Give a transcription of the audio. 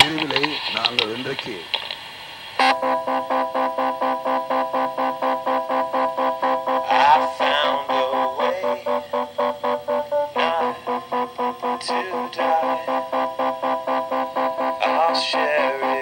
பிரிவிலை நாங்கள் இன்றைக்கு I found a way not to die. I'll share it.